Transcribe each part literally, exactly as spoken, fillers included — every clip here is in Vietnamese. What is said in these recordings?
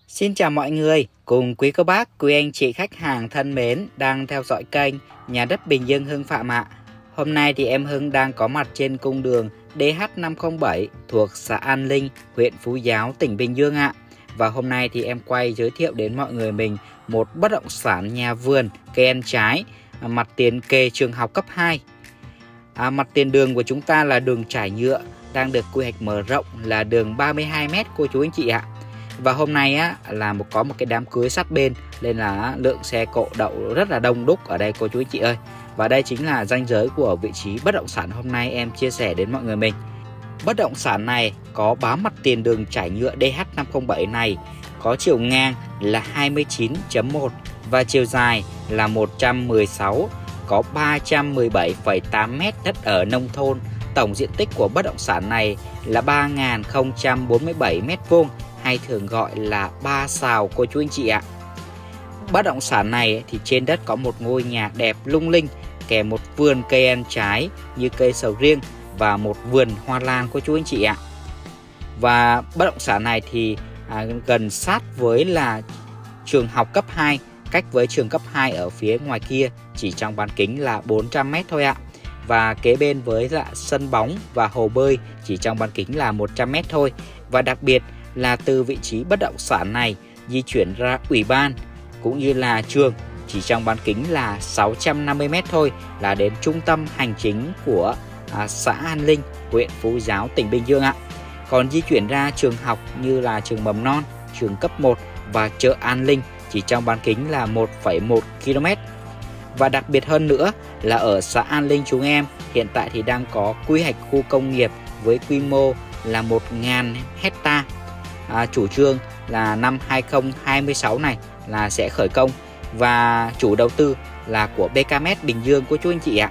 Xin chào mọi người, cùng quý cô bác, quý anh chị khách hàng thân mến đang theo dõi kênh Nhà đất Bình Dương Hưng Phạm ạ. Hôm nay thì em Hưng đang có mặt trên cung đường D H năm không bảy thuộc xã An Linh, huyện Phú Giáo, tỉnh Bình Dương ạ. Và hôm nay thì em quay giới thiệu đến mọi người mình một bất động sản nhà vườn cây ăn trái, mặt tiền kề trường học cấp hai. À, mặt tiền đường của chúng ta là đường trải nhựa, đang được quy hoạch mở rộng là đường ba mươi hai mét cô chú anh chị ạ. Và hôm nay á là một có một cái đám cưới sát bên nên là lượng xe cộ đậu rất là đông đúc ở đây cô chú anh chị ơi. Và đây chính là ranh giới của vị trí bất động sản hôm nay em chia sẻ đến mọi người mình. Bất động sản này có bám mặt tiền đường trải nhựa D H năm không bảy này, có chiều ngang là hai mươi chín chấm một và chiều dài là một trăm mười sáu, có ba trăm mười bảy phẩy tám mét đất ở nông thôn. Tổng diện tích của bất động sản này là ba nghìn không trăm bốn mươi bảy mét vuông, hay thường gọi là ba sào cô chú anh chị ạ. Bất động sản này thì trên đất có một ngôi nhà đẹp lung linh, kèm một vườn cây ăn trái như cây sầu riêng và một vườn hoa lan cô chú anh chị ạ. Và bất động sản này thì à, gần sát với là trường học cấp hai, cách với trường cấp hai ở phía ngoài kia chỉ trong bán kính là bốn trăm mét thôi ạ. Và kế bên với là sân bóng và hồ bơi chỉ trong bán kính là một trăm mét thôi. Và đặc biệt là từ vị trí bất động sản này di chuyển ra ủy ban cũng như là trường chỉ trong bán kính là sáu trăm năm mươi mét thôi là đến trung tâm hành chính của à, xã An Linh, huyện Phú Giáo, tỉnh Bình Dương ạ. Còn di chuyển ra trường học như là trường mầm non, trường cấp một và chợ An Linh chỉ trong bán kính là một phẩy một ki lô mét. Và đặc biệt hơn nữa là ở xã An Linh chúng em hiện tại thì đang có quy hoạch khu công nghiệp với quy mô là một nghìn hecta. À, chủ trương là năm hai không hai sáu này là sẽ khởi công và chủ đầu tư là của B K M S Bình Dương của chú anh chị ạ.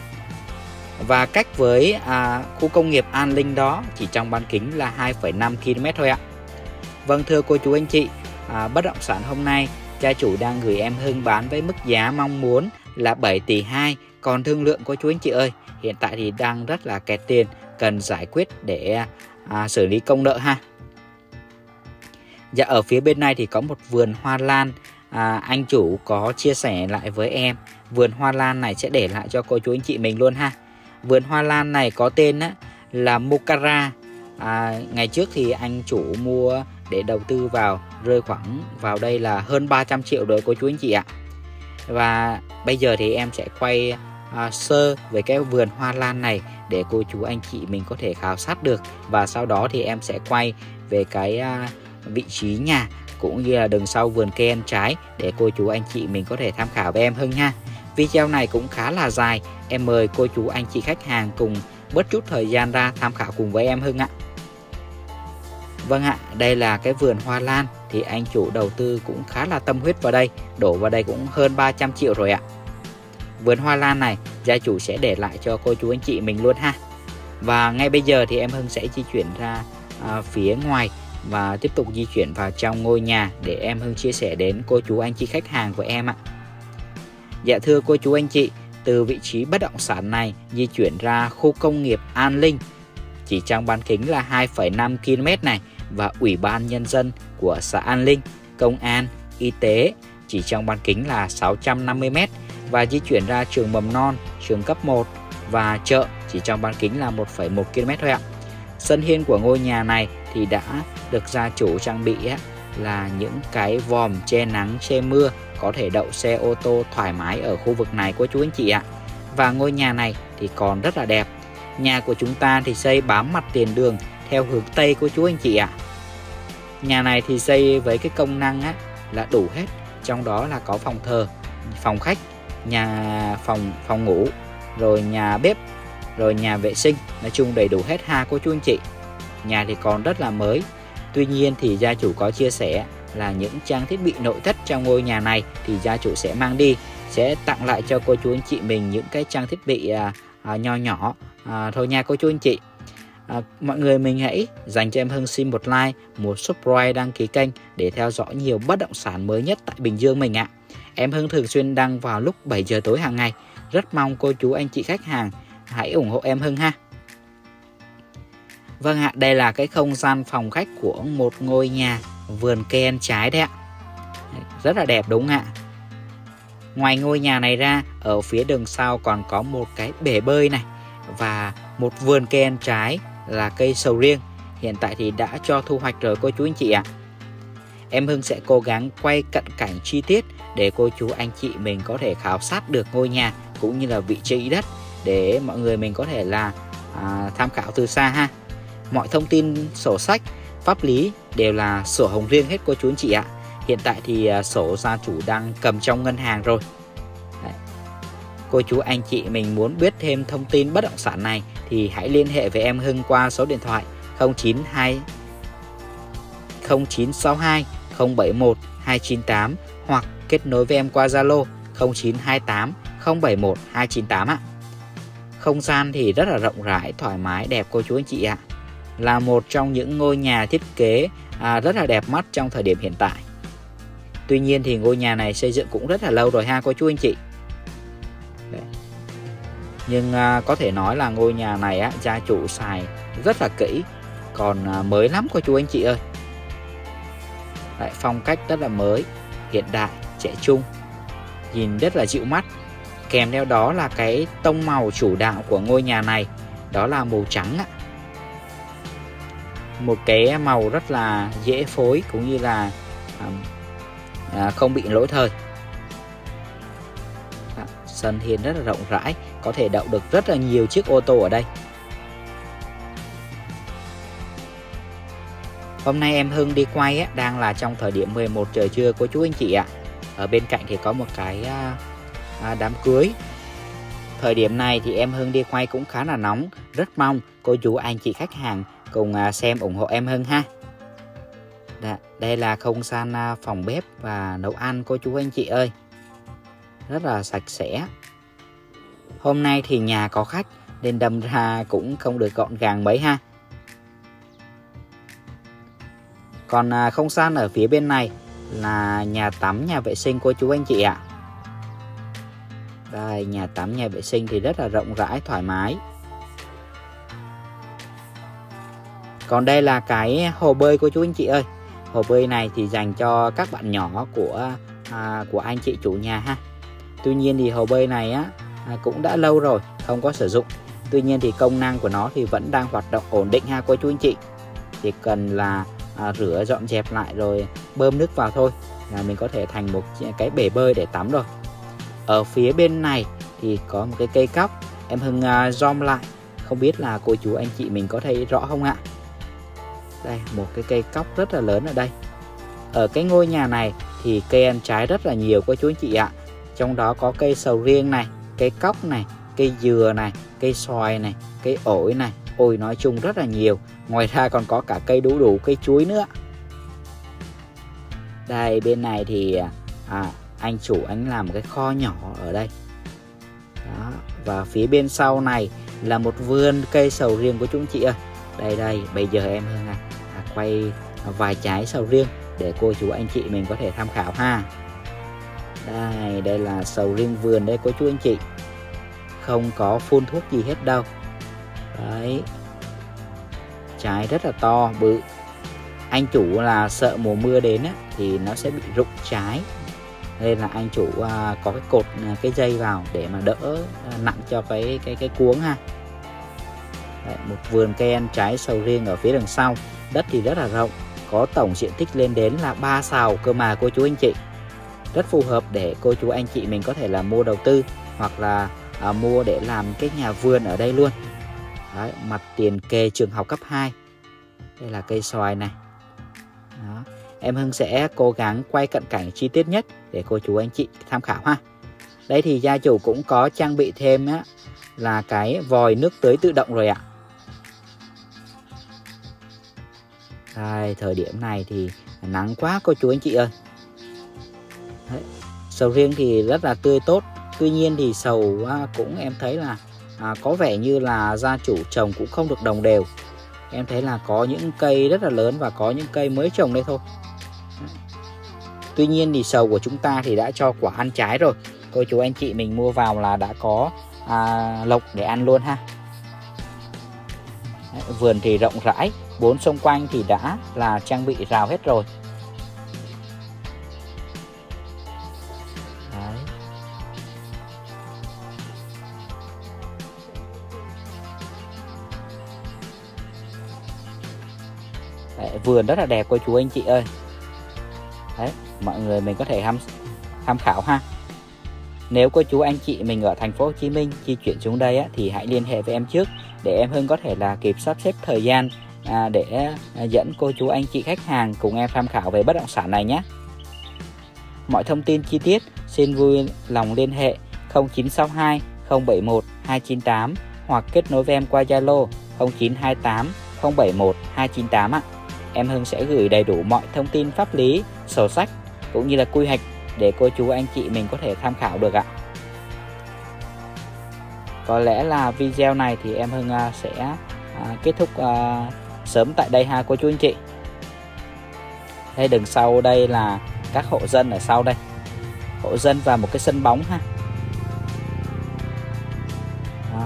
Và cách với à, khu công nghiệp An Linh đó chỉ trong bán kính là hai phẩy năm ki lô mét thôi ạ. Vâng thưa cô chú anh chị, à, bất động sản hôm nay gia chủ đang gửi em Hưng bán với mức giá mong muốn là bảy tỷ hai, còn thương lượng cô chú anh chị ơi, hiện tại thì đang rất là kẹt tiền, cần giải quyết để à, xử lý công nợ ha. Dạ, ở phía bên này thì có một vườn hoa lan, à, anh chủ có chia sẻ lại với em. Vườn hoa lan này sẽ để lại cho cô chú anh chị mình luôn ha. Vườn hoa lan này có tên á, là Mocara. à, Ngày trước thì anh chủ mua để đầu tư vào rơi khoảng vào đây là hơn ba trăm triệu rồi cô chú anh chị ạ. Và bây giờ thì em sẽ quay à, sơ về cái vườn hoa lan này để cô chú anh chị mình có thể khảo sát được. Và sau đó thì em sẽ quay về cái à, vị trí nhà cũng như là đường sau vườn cây ăn trái để cô chú anh chị mình có thể tham khảo với em Hưng ha. Video này cũng khá là dài, em mời cô chú anh chị khách hàng cùng bớt chút thời gian ra tham khảo cùng với em Hưng ạ. Vâng ạ, đây là cái vườn hoa lan thì anh chủ đầu tư cũng khá là tâm huyết vào đây, đổ vào đây cũng hơn ba trăm triệu rồi ạ. Vườn hoa lan này gia chủ sẽ để lại cho cô chú anh chị mình luôn ha. Và ngay bây giờ thì em Hưng sẽ di chuyển ra à, phía ngoài và tiếp tục di chuyển vào trong ngôi nhà để em Hưng chia sẻ đến cô chú anh chị khách hàng của em ạ. Dạ thưa cô chú anh chị, từ vị trí bất động sản này di chuyển ra khu công nghiệp An Linh chỉ trong bán kính là hai phẩy năm ki lô mét này, và ủy ban nhân dân của xã An Linh, công an, y tế chỉ trong bán kính là sáu trăm năm mươi mét, và di chuyển ra trường mầm non, trường cấp một và chợ chỉ trong bán kính là một phẩy một ki lô mét thôi ạ. Sân hiên của ngôi nhà này thì đã được gia chủ trang bị á, là những cái vòm che nắng che mưa, có thể đậu xe ô tô thoải mái ở khu vực này của chú anh chị ạ. Và ngôi nhà này thì còn rất là đẹp. Nhà của chúng ta thì xây bám mặt tiền đường theo hướng Tây của chú anh chị ạ. Nhà này thì xây với cái công năng á, là đủ hết, trong đó là có phòng thờ, phòng khách, nhà phòng phòng ngủ, rồi nhà bếp, rồi nhà vệ sinh, nói chung đầy đủ hết ha cô chú anh chị. Nhà thì còn rất là mới. Tuy nhiên thì gia chủ có chia sẻ là những trang thiết bị nội thất trong ngôi nhà này thì gia chủ sẽ mang đi, sẽ tặng lại cho cô chú anh chị mình những cái trang thiết bị à, à, nho nhỏ à, thôi nha cô chú anh chị. À, mọi người mình hãy dành cho em Hưng xin một like, một subscribe, đăng ký kênh để theo dõi nhiều bất động sản mới nhất tại Bình Dương mình ạ. Em Hưng thường xuyên đăng vào lúc bảy giờ tối hàng ngày. Rất mong cô chú anh chị khách hàng hãy ủng hộ em Hưng ha. Vâng ạ, đây là cái không gian phòng khách của một ngôi nhà vườn cây ăn trái đấy ạ. Rất là đẹp đúng không ạ? Ngoài ngôi nhà này ra, ở phía đường sau còn có một cái bể bơi này và một vườn cây ăn trái là cây sầu riêng. Hiện tại thì đã cho thu hoạch rồi cô chú anh chị ạ. Em Hưng sẽ cố gắng quay cận cảnh chi tiết để cô chú anh chị mình có thể khảo sát được ngôi nhà cũng như là vị trí đất để mọi người mình có thể là à, tham khảo từ xa ha. Mọi thông tin sổ sách, pháp lý đều là sổ hồng riêng hết cô chú anh chị ạ. Hiện tại thì sổ gia chủ đang cầm trong ngân hàng rồi. Đấy. Cô chú anh chị mình muốn biết thêm thông tin bất động sản này thì hãy liên hệ với em Hưng qua số điện thoại không chín hai không chín sáu hai không bảy một hai chín tám hoặc kết nối với em qua Zalo không chín hai tám không bảy một hai chín tám ạ. Không gian thì rất là rộng rãi, thoải mái, đẹp cô chú anh chị ạ. Là một trong những ngôi nhà thiết kế à, rất là đẹp mắt trong thời điểm hiện tại. Tuy nhiên thì ngôi nhà này xây dựng cũng rất là lâu rồi ha cô chú anh chị. Đấy. Nhưng à, có thể nói là ngôi nhà này á, gia chủ xài rất là kỹ, còn à, mới lắm cô chú anh chị ơi. Đấy, phong cách rất là mới, hiện đại, trẻ trung, nhìn rất là dịu mắt. Kèm theo đó là cái tông màu chủ đạo của ngôi nhà này, đó là màu trắng ạ. Một cái màu rất là dễ phối cũng như là à, à, không bị lỗi thời. À, sân hiên rất là rộng rãi, có thể đậu được rất là nhiều chiếc ô tô ở đây. Hôm nay em Hưng đi quay á, đang là trong thời điểm mười một giờ trưa cô chú anh chị ạ. Ở bên cạnh thì có một cái à, à, đám cưới. Thời điểm này thì em Hưng đi quay cũng khá là nóng. Rất mong cô chú anh chị khách hàng cùng à, xem ủng hộ em Hưng ha. Đã, đây là không gian à, phòng bếp và nấu ăn cô chú anh chị ơi. Rất là sạch sẽ. Hôm nay thì nhà có khách nên đâm ra cũng không được gọn gàng mấy ha. Còn à, không gian ở phía bên này là nhà tắm, nhà vệ sinh cô chú anh chị ạ. Đây, nhà tắm, nhà vệ sinh thì rất là rộng rãi, thoải mái. Còn đây là cái hồ bơi cô chú anh chị ơi. Hồ bơi này thì dành cho các bạn nhỏ của à, của anh chị chủ nhà ha. Tuy nhiên thì hồ bơi này á à, cũng đã lâu rồi không có sử dụng. Tuy nhiên thì công năng của nó thì vẫn đang hoạt động ổn định ha cô chú anh chị. Chỉ cần là à, rửa dọn dẹp lại rồi bơm nước vào thôi là mình có thể thành một cái bể bơi để tắm rồi. Ở phía bên này thì có một cái cây cóc. Em Hưng uh, zoom lại, không biết là cô chú anh chị mình có thấy rõ không ạ? Đây, một cái cây cóc rất là lớn ở đây. Ở cái ngôi nhà này thì cây ăn trái rất là nhiều cô chú anh chị ạ. Trong đó có cây sầu riêng này, cây cóc này, cây dừa này, cây xoài này, cây ổi này. Ôi, nói chung rất là nhiều. Ngoài ra còn có cả cây đu đủ, cây chuối nữa. Đây, bên này thì à, anh chủ anh làm một cái kho nhỏ ở đây. Đó. Và phía bên sau này là một vườn cây sầu riêng của chúng chị ơi. Đây đây, bây giờ em Hưng à, à, quay vài trái sầu riêng để cô chú anh chị mình có thể tham khảo ha. Đây, đây là sầu riêng vườn đây cô chú anh chị. Không có phun thuốc gì hết đâu. Đấy. Trái rất là to, bự. Anh chủ là sợ mùa mưa đến á, thì nó sẽ bị rụng trái. Nên là anh chủ uh, có cái cột uh, cái dây vào để mà đỡ uh, nặng cho cái cái cái cuống ha. Đấy, một vườn cây ăn trái sầu riêng ở phía đằng sau. Đất thì rất là rộng, có tổng diện tích lên đến là ba sào cơ mà cô chú anh chị. Rất phù hợp để cô chú anh chị mình có thể là mua đầu tư hoặc là uh, mua để làm cái nhà vườn ở đây luôn. Đấy, mặt tiền kề trường học cấp hai. Đây là cây xoài này. Đó. Em Hưng sẽ cố gắng quay cận cảnh chi tiết nhất để cô chú anh chị tham khảo ha. Đây thì gia chủ cũng có trang bị thêm á, là cái vòi nước tưới tự động rồi ạ. Đây, thời điểm này thì nắng quá cô chú anh chị ơi. Đấy, sầu riêng thì rất là tươi tốt. Tuy nhiên thì sầu á, cũng em thấy là à, có vẻ như là gia chủ trồng cũng không được đồng đều. Em thấy là có những cây rất là lớn và có những cây mới trồng đây thôi. Tuy nhiên thì sầu của chúng ta thì đã cho quả ăn trái rồi. Cô chú anh chị mình mua vào là đã có à, lộc để ăn luôn ha. Đấy, vườn thì rộng rãi, bốn xung quanh thì đã là trang bị rào hết rồi. Đấy, vườn rất là đẹp cô chú anh chị ơi. Đấy, mọi người mình có thể tham tham khảo ha. Nếu cô chú anh chị mình ở thành phố Hồ Chí Minh di chuyển xuống đây á, thì hãy liên hệ với em trước để em Hưng có thể là kịp sắp xếp thời gian à, để à, dẫn cô chú anh chị khách hàng cùng em tham khảo về bất động sản này nhé. Mọi thông tin chi tiết xin vui lòng liên hệ không chín sáu hai không bảy một hai chín tám hoặc kết nối với em qua Zalo không chín hai tám không bảy một hai chín tám ạ. Em Hưng sẽ gửi đầy đủ mọi thông tin pháp lý, sổ sách cũng như là quy hoạch để cô chú anh chị mình có thể tham khảo được ạ. Có lẽ là video này thì em Hưng sẽ kết thúc sớm tại đây ha cô chú anh chị. Đây, đằng sau đây là các hộ dân ở sau đây, hộ dân và một cái sân bóng ha. À.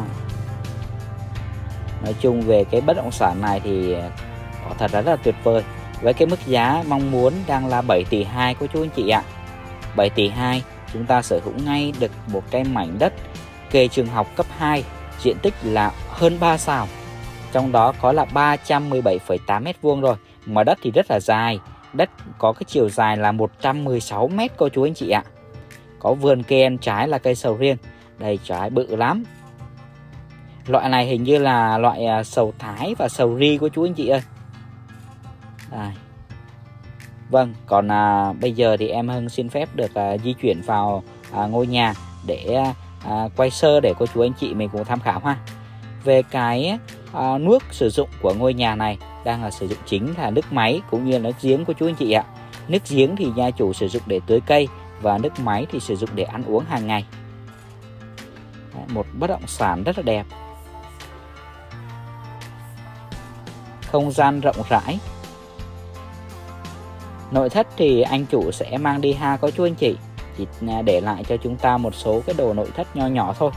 Nói chung về cái bất động sản này thì có thật rất là tuyệt vời. Với cái mức giá mong muốn đang là bảy tỷ hai cô chú anh chị ạ. bảy tỷ hai chúng ta sở hữu ngay được một cái mảnh đất kề trường học cấp hai, diện tích là hơn ba sào. Trong đó có là ba trăm mười bảy phẩy tám mét vuông rồi, mà đất thì rất là dài. Đất có cái chiều dài là một trăm mười sáu mét cô chú anh chị ạ. Có vườn cây ăn trái là cây sầu riêng. Đây, trái bự lắm. Loại này hình như là loại sầu thái và sầu ri cô chú anh chị ơi. Đây. Vâng, còn à, bây giờ thì em Hưng xin phép được à, di chuyển vào à, ngôi nhà để à, quay sơ để cô chú anh chị mình cùng tham khảo ha. Về cái à, nước sử dụng của ngôi nhà này đang là sử dụng chính là nước máy cũng như là nước giếng của chú anh chị ạ. Nước giếng thì gia chủ sử dụng để tưới cây và nước máy thì sử dụng để ăn uống hàng ngày. Đấy, một bất động sản rất là đẹp. Không gian rộng rãi. Nội thất thì anh chủ sẽ mang đi ha có chú anh chị, chỉ để lại cho chúng ta một số cái đồ nội thất nho nhỏ thôi.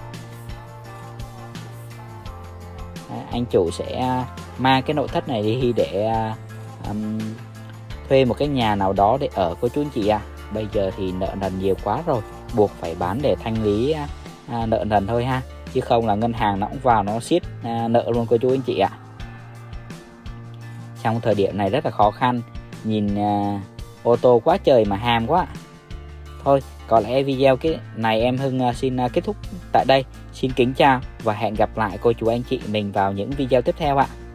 Đấy, anh chủ sẽ mang cái nội thất này đi để um, thuê một cái nhà nào đó để ở cô chú anh chị à. Bây giờ thì nợ nần nhiều quá rồi, buộc phải bán để thanh lý à, nợ nần thôi ha, chứ không là ngân hàng nó cũng vào nó siết à, nợ luôn cô chú anh chị ạ. Trong thời điểm này rất là khó khăn, nhìn à, ô tô quá trời mà hàm quá. Thôi có lẽ video cái này em Hưng à, xin à, kết thúc tại đây. Xin kính chào và hẹn gặp lại cô chú anh chị mình vào những video tiếp theo ạ.